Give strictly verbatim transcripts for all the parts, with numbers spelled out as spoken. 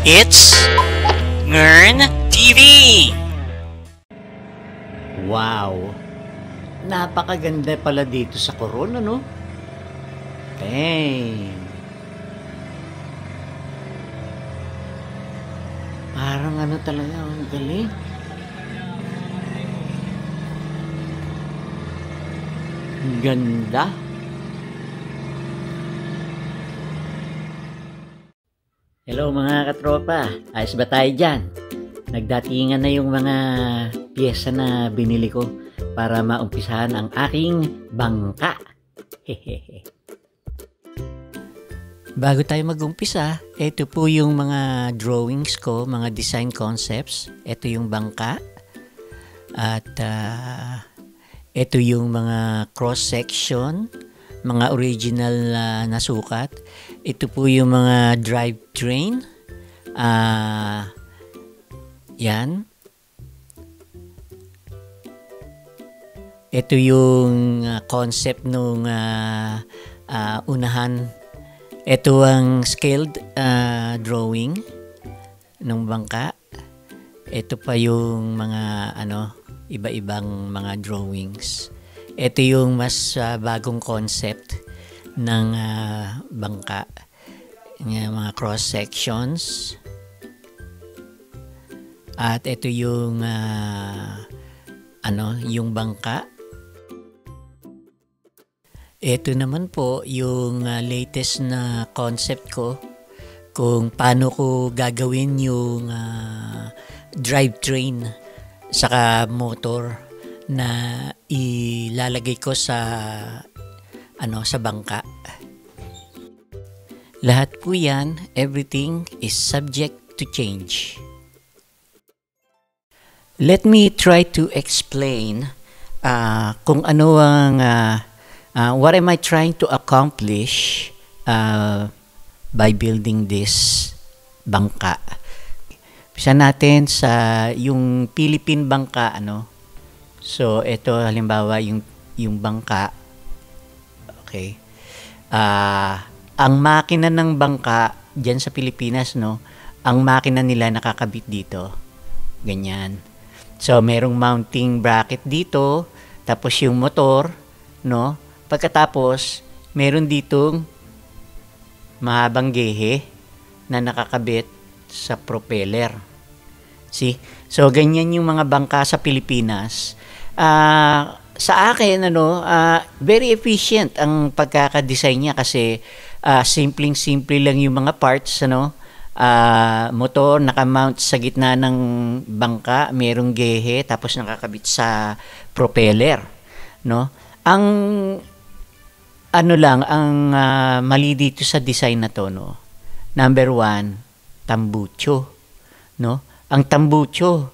It's ngernTV! Wow! Napakaganda pala dito sa Coron, ano? Dang! Parang ano talaga, ang galing. Ang ganda. Hello mga katropa, ayos ba tayo dyan? Nagdatingan na yung mga piyesa na binili ko para maumpisahan ang aking bangka. Hehehe. Bago tayo mag-umpisa, ito po yung mga drawings ko, mga design concepts. Ito yung bangka. At uh, ito yung mga cross-section, mga original uh, na sukat. Ito po yung mga drivetrain. Uh, yan. Ito yung uh, concept nung uh, uh, unahan. Ito ang scaled uh, drawing ng bangka. Ito pa yung mga ano, iba-ibang mga drawings. Ito yung mas uh, bagong concept ng uh, bangka. Yung mga cross sections. At ito yung uh, ano, yung bangka. Ito naman po yung uh, latest na concept ko kung paano ko gagawin yung uh, drivetrain saka motor na ilalagay ko sa ano sa bangka. Lahat po yan, everything is subject to change. Let me try to explain uh, kung ano ang uh, uh, what am I trying to accomplish uh, by building this bangka. Bisa natin sa yung Philippine bangka, ano. So ito halimbawa yung yung bangka. Okay. Uh, ang makina ng bangka diyan sa Pilipinas, no. Ang makina nila nakakabit dito. Ganyan. So, merong mounting bracket dito, tapos yung motor, no? Pagkatapos, meron ditong mahabang gehe na nakakabit sa propeller. See? So, ganyan yung mga bangka sa Pilipinas. Uh, sa akin, ano, uh, very efficient ang pagkakadesign niya kasi uh, simpleng-simple lang yung mga parts, ano? Uh, motor nakamount sa gitna ng bangka, merong gehe tapos nakakabit sa propeller, no? Ang ano lang ang uh, mali dito sa design na to, no? Number one, tambucho, no? Ang tambucho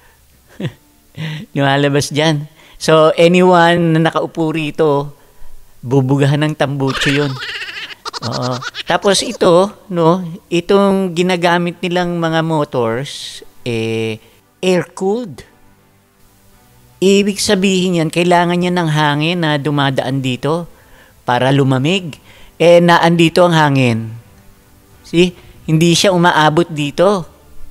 lumalabas diyan. So anyone na nakaupo rito, bubugahan ng tambucho 'yon. Oo. Tapos ito, no, itong ginagamit nilang mga motors, eh, air-cooled. Ibig sabihin yan, kailangan niya ng hangin na dumadaan dito para lumamig. Eh, naandito ang hangin. See? Hindi siya umaabot dito.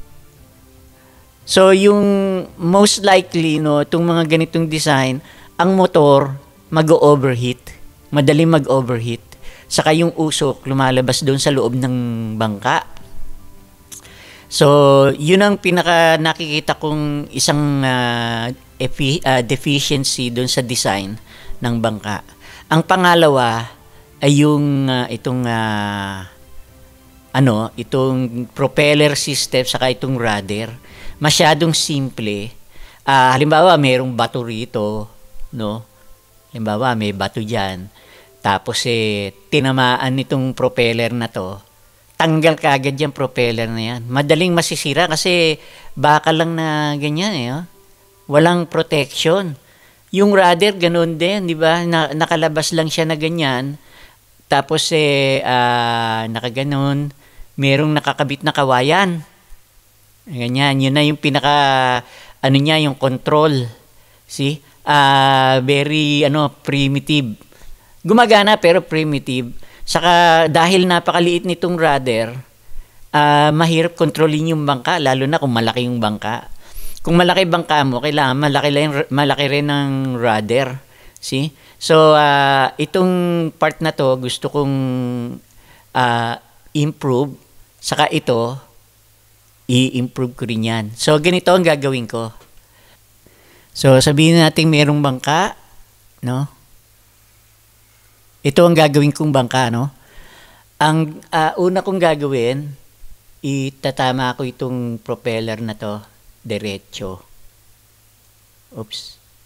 So, yung most likely, no, itong mga ganitong design, ang motor mag-overheat. Madaling mag-overheat. Saka yung usok lumalabas doon sa loob ng bangka. So, yun ang pinaka nakikita kong isang uh, efi- uh, deficiency doon sa design ng bangka. Ang pangalawa ay yung uh, itong uh, ano, itong propeller system saka itong rudder. Masyadong simple. Uh, halimbawa, mayroong bato rito, no? Halimbawa, may bato diyan. Tapos eh, tinamaan nitong propeller na to, tanggal kaagad yung propeller na yan. Madaling masisira kasi baka lang na ganyan eh. Oh. Walang protection. Yung rudder, ganun din, di ba? Na, nakalabas lang siya na ganyan. Tapos eh, uh, nakaganon, merong nakakabit na kawayan. Ganyan, yun na yung pinaka, ano niya, yung control. See? Uh, very, ano, primitive. Gumagana pero primitive. Saka dahil napakaliit nitong rudder, ah, mahirap kontrolin yung bangka, lalo na kung malaki yung bangka. Kung malaki bangka mo, kailangan malaki, rin, malaki rin ng rudder. See? So, ah, itong part na to, gusto kong ah, improve. Saka ito, i-improve ko rin yan. So, ganito ang gagawin ko. So, sabihin natin merong bangka, no? Ito ang gagawin kong bangka, no? Ang ah, una kong gagawin, itatama ko itong propeller na to, diretso. Oops.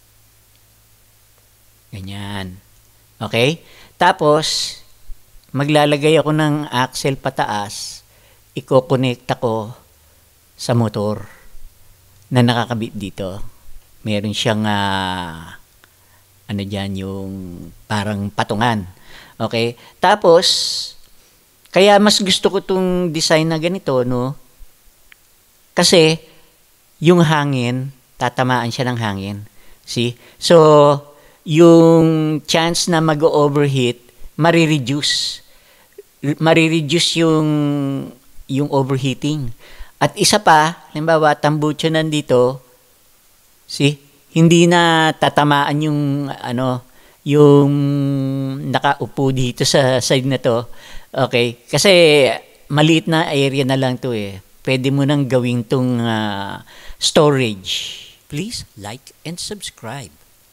Ganyan. Okay? Tapos, maglalagay ako ng axle pataas, iko-connect ako sa motor na nakakabit dito. Meron siyang uh, ano dyan, yung parang patungan. Okay? Tapos, kaya mas gusto ko itong design na ganito, no? Kasi, yung hangin, tatamaan siya ng hangin. See? So, yung chance na mag-overheat, marireduce. Marireduce yung, yung overheating. At isa pa, halimbawa, tambucho nandito, see? Hindi na tatamaan yung, ano, yung nakaupo dito sa side na to. Okay? Kasi, maliit na area na lang to eh. Pwede mo nang gawing tong uh, storage. Please like and subscribe.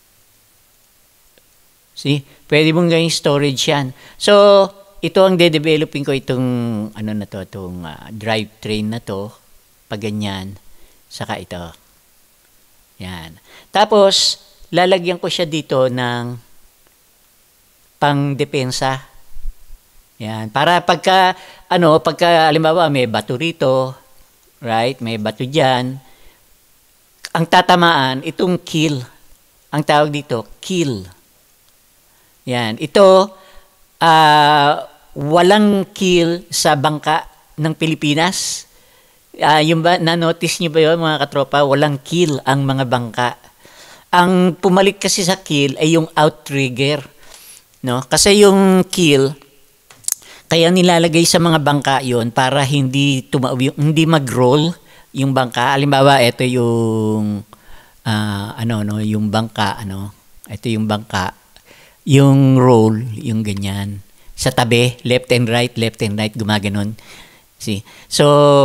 See? Pwede mong gawing storage yan. So, ito ang de-developing ko itong ano na to, itong uh, drivetrain na to, pag ganyan, saka ito. Yan. Tapos, lalagyan ko siya dito ng pang-depensa. Yan. Para pagka, ano, pagka, alimbawa, may bato rito, right? May bato dyan. Ang tatamaan, itong kill. Ang tawag dito, kill. Yan. Ito, uh, walang kill sa bangka ng Pilipinas. Uh, yung ba, na-notice nyo ba yun, mga katropa? Walang kill ang mga bangka. Ang pumalit kasi sa kill ay yung outrigger. No? Kasi yung kill, kaya nilalagay sa mga bangka yon para hindi tuma hindi mag-roll yung bangka. Halimbawa, ito yung uh, ano no, yung bangka ano. Ito yung bangka. Yung roll, yung ganyan. Sa tabi, left and right, left and right, gumaganon. See? So,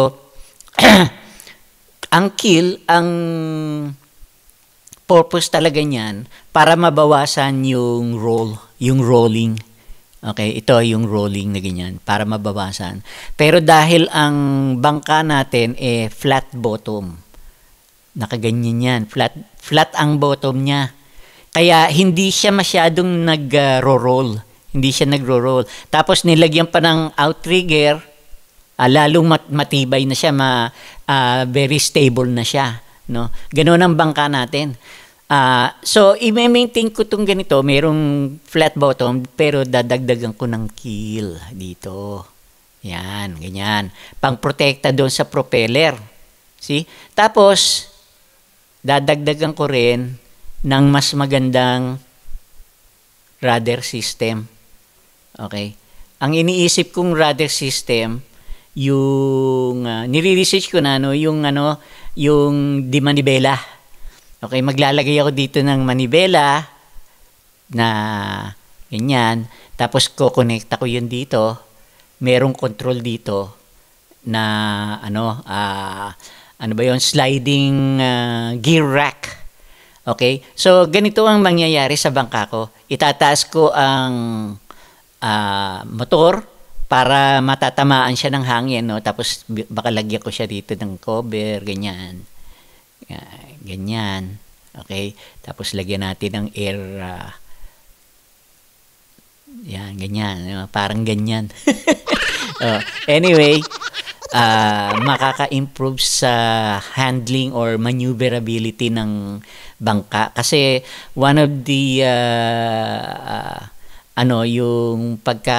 ang kill, ang purpose talaga niyan para mabawasan yung roll, yung rolling. Okay, ito yung rolling na ganyan para mabawasan. Pero dahil ang bangka natin eh flat bottom. Nakaganyan yan, flat flat ang bottom niya. Kaya hindi siya masyadong nag-roll. Hindi siya nagro-roll. Tapos nilagyan pa ng outrigger, uh, lalong mat matibay na siya, ma uh, very stable na siya, no? Ganoon ang bangka natin. Uh, so, i-maintain ko itong ganito. Merong flat bottom, pero dadagdagan ko ng keel dito. Yan, ganyan. Pang-protekta doon sa propeller. See? Tapos, dadagdagan ko rin ng mas magandang rudder system. Okay? Ang iniisip kong rudder system, yung, uh, nire-research ko na, no, yung, ano, yung di manibela. Okay, maglalagay ako dito ng manibela na ganyan. Tapos ko-connect ako yun dito. Merong control dito na ano, uh, ano ba yun? Sliding uh, gear rack. Okay? So, ganito ang mangyayari sa bangka ko. Itataas ko ang uh, motor para matatamaan siya ng hangin. No? Tapos, baka lagyan ko siya dito ng cover, ganyan. Ganyan. Okay? Tapos lagyan natin ng air. Uh, yan, ganyan. Parang ganyan. uh, anyway, uh, makaka-improve sa handling or maneuverability ng bangka. Kasi one of the uh, uh, ano, yung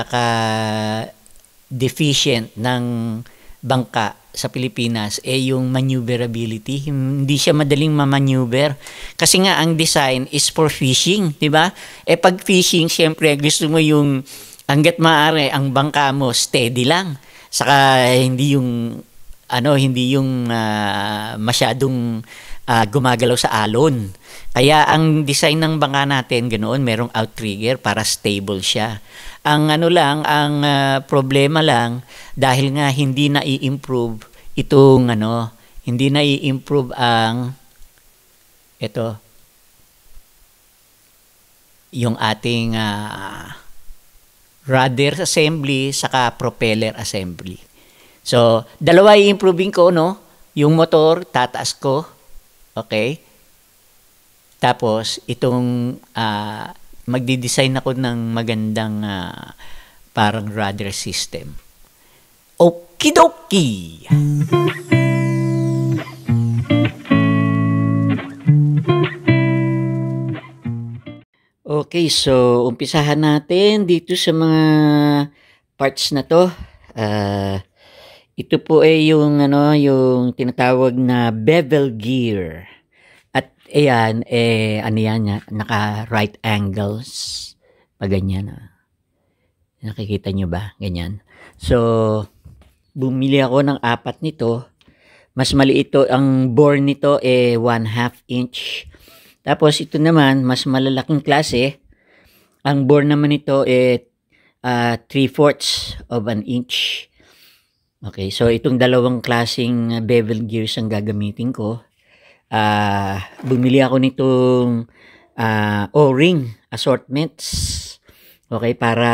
pagkaka-deficient ng bangka sa Pilipinas eh yung maneuverability. Hindi siya madaling ma-maneuver kasi nga ang design is for fishing, di ba? Eh pag fishing, syempre gusto mo yung hangga't maaari ang bangka mo steady lang. Saka hindi yung ano, hindi yung ah, masyadong ah, gumagalaw sa alon. Kaya ang design ng bangka natin ganoon, merong outrigger para stable siya. Ang ano lang, ang ah, problema lang dahil nga hindi na i-improve itong ano, hindi na i-improve ang ito yung ating ah, rudder assembly saka propeller assembly. So, dalawa i-improving ko, no? Yung motor, tataas ko. Okay? Tapos, itong ah, magdi-design ako ng magandang ah, parang rudder system. Okidoki! Okay, so umpisahan natin dito sa mga parts na to. Ah, ito po ay yung ano, yung tinatawag na bevel gear. At ayan, eh ano yan, naka right angles. Pag ganyan. Ah. Nakikita nyo ba? Ganyan. So, bumili ako ng apat nito. Mas maliit ito, ang bore nito eh one half inch. Tapos ito naman, mas malalaking klase. Ang bore naman nito eh uh, three fourths of an inch. Okay, so itong dalawang klaseng bevel gears ang gagamitin ko. Uh, bumili ako nitong uh, O-ring assortments. Okay, para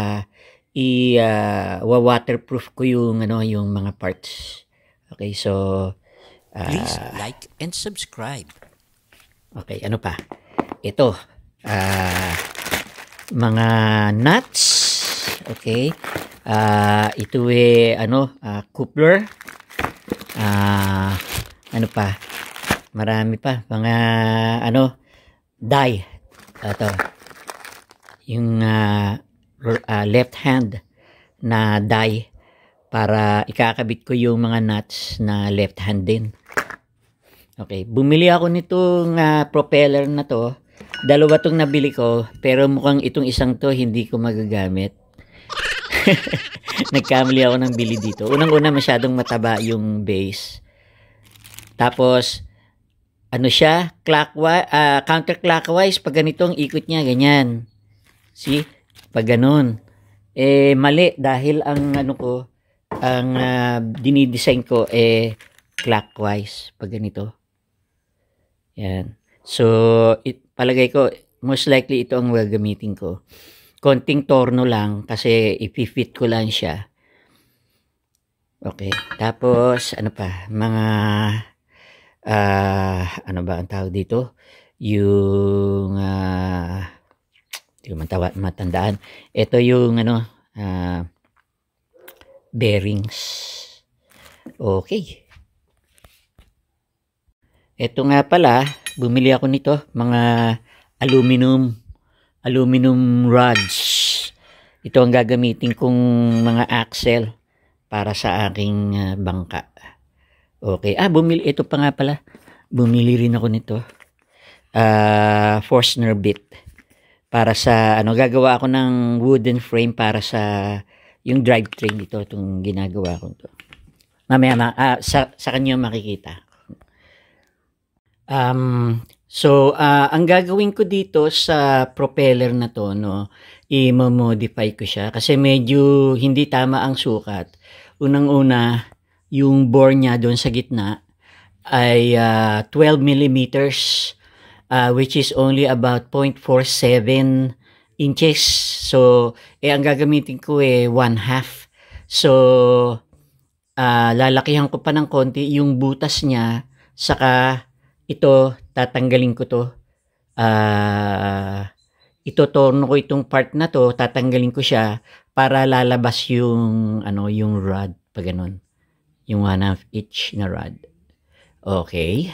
i uh, waterproof ko yung ano, yung mga parts. Okay, so uh, Please like and subscribe. Okay, ano pa? Ito, uh, mga nuts. Okay. Uh, ito eh, ano, uh, coupler. Uh, ano pa? Marami pa. Mga, ano, die. Ito. Yung uh, uh, left hand na die para ikakabit ko yung mga nuts na left hand din. Okay, bumili ako nitong uh, propeller na to. Dalawa tong nabili ko, pero mukhang itong isang to hindi ko magagamit. Nagkamali ako ng bili dito. Unang-una masyadong mataba yung base. Tapos ano siya, clockwise, uh, counterclockwise pag ganitong ikot niya, ganyan. See? Pag ganun. Eh mali dahil ang ano ko, ang uh, dinidesign ko eh clockwise pag ganito. Yan. So, it, palagay ko, most likely ito ang gagamitin ko. Konting torno lang kasi ipifit ko lang siya. Okay. Tapos, ano pa? Mga, uh, ano ba ang tawag dito? Yung, uh, hindi ko matawa, matandaan. Ito yung, ano, uh, bearings. Okay. Ito nga pala, bumili ako nito, mga aluminum, aluminum rods. Ito ang gagamitin kong mga axle para sa aking uh, bangka. Okay, ah, bumili, ito pa nga pala, bumili rin ako nito. Uh, Forstner bit. Para sa, ano, gagawa ako ng wooden frame para sa, yung drivetrain dito, itong ginagawa ko to. Mamaya, ma, ah, sa, sa kanya makikita. Um, so, uh, ang gagawin ko dito sa propeller na to, no, i-modify ko siya kasi medyo hindi tama ang sukat. Unang-una, yung bore niya doon sa gitna ay uh, twelve millimeters, uh, which is only about zero point four seven inches. So, eh, ang gagamitin ko eh, one half. So, uh, lalakihan ko pa ng konti yung butas niya, saka ito, tatanggalin ko to. Uh, ito, torno ko itong part na to, tatanggalin ko siya para lalabas yung, ano, yung rod, pag ganun. Yung one half inch na rod. Okay.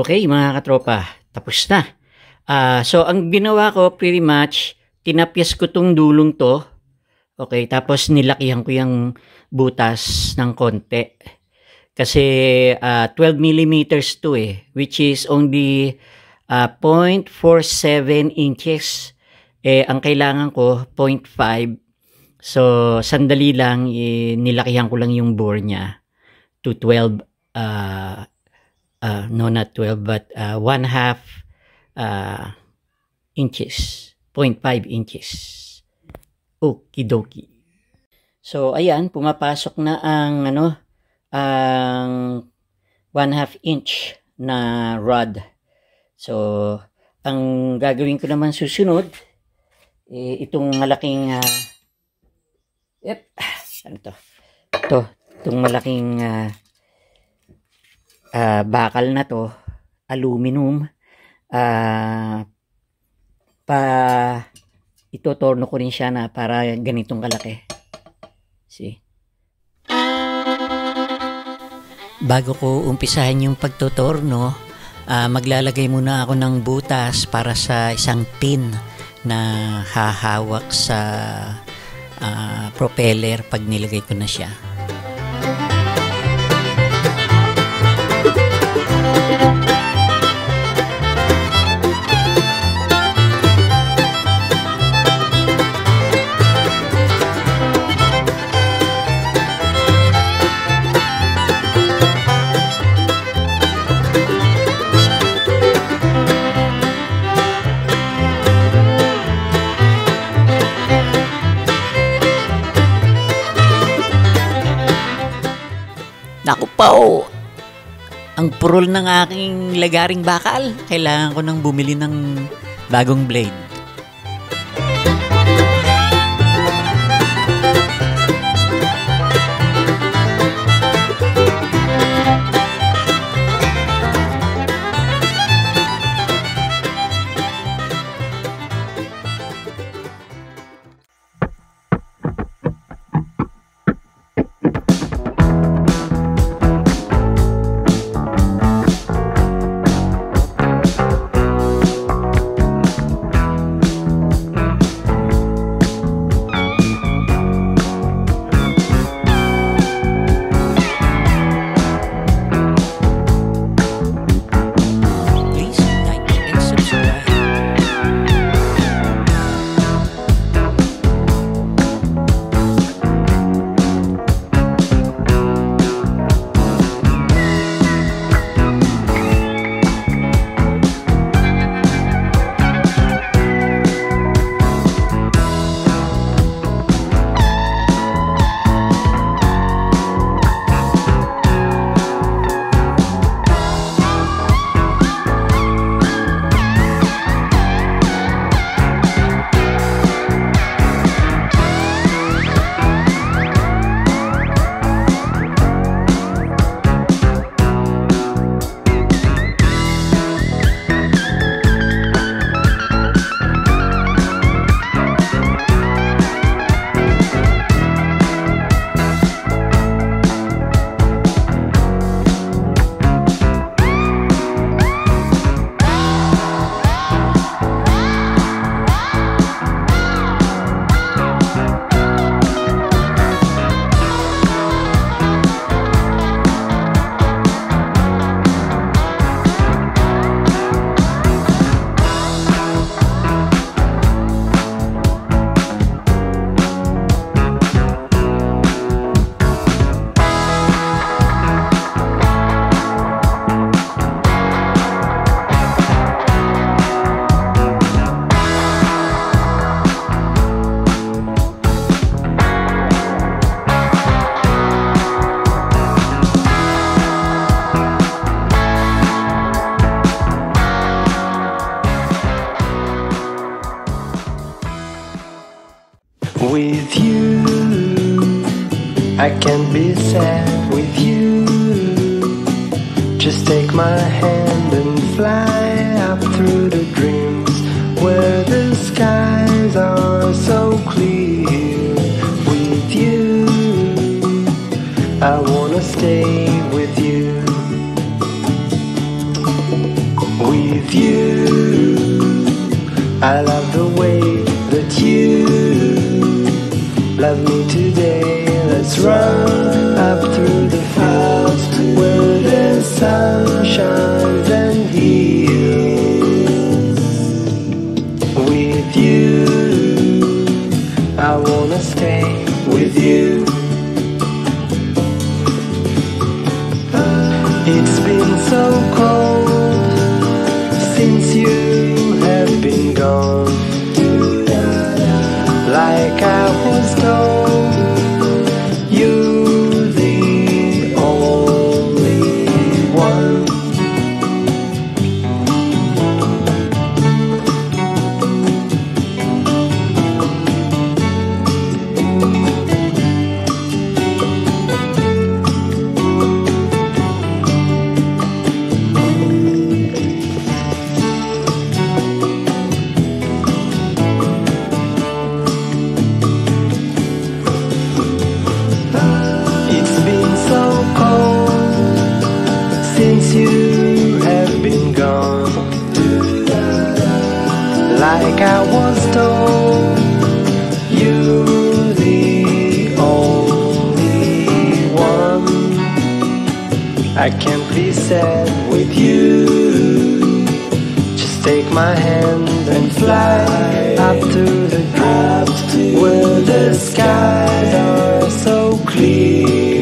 Okay, mga katropa, tapos na. Ah, so, ang ginawa ko pretty much, tinapyas ko tong dulong to. Okay, tapos nilakihan ko yung butas ng konti. Kasi ah, twelve millimeters to eh, which is only ah, zero point four seven inches. Eh, ang kailangan ko, zero point five. So, sandali lang, eh, nilakihan ko lang yung bore niya to twelve. Uh, uh, no, not twelve, but uh, one half uh, inches. zero point five inches. Okidoki. So, ayan, pumapasok na ang, ano, ang one half inch na rod. So, ang gagawin ko naman susunod, eh, itong malaking, uh, yep, ano to? Ito, itong malaking uh, uh, bakal na to, aluminum, uh, pa, itotorno ko rin siya na para ganitong kalaki. See? Bago ko umpisahan yung pagtotorno, uh, maglalagay muna ako ng butas para sa isang pin na hahawak sa uh, propeller pag nilagay ko na siya. Naku po, ang purol ng aking lagaring bakal. Kailangan ko nang bumili ng bagong blade. Please like and subscribe. With you, I can't be sad with you. Just take my hand and fly up through the dreams where the skies are so clear. With you, I wanna stay with you. I love the way that you love me today. Let's run up through the fields where the sun shines and heals. With you, I wanna stay with you. It's been so cold since you have been gone. Like I was told, you're the only one. Since you have been gone, like I was told, you're the only one. I can't be sad with you. Just take my hand and fly up to the clouds where the skies are so clear.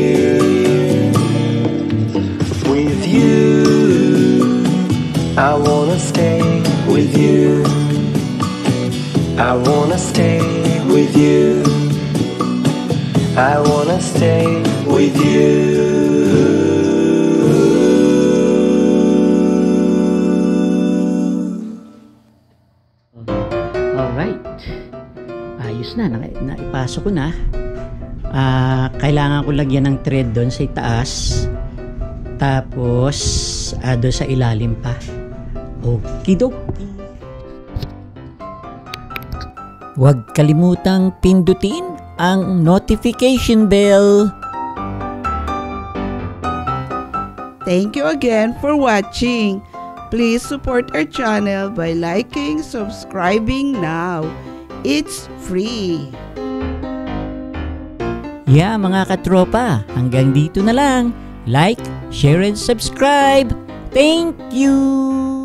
With you, I wanna stay with you. I wanna stay with you. I wanna stay with you. Alright. Ayos na, na naipasok ko na. Ah, kailangan ko lagyan ng thread doon sa itaas. Tapos, ah, doon sa ilalim pa. Okidoki. Huwag kalimutang pindutin ang notification bell. Thank you again for watching. Please support our channel by liking, subscribing now. It's free. Yeah, mga katropa, hanggang dito na lang. Like, share, and subscribe. Thank you!